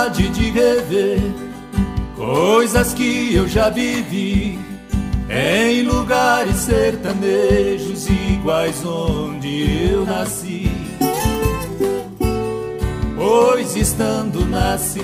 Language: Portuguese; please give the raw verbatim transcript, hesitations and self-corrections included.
vontade de rever coisas que eu já vivi em lugares sertanejos iguais onde eu nasci. Pois estando na cidade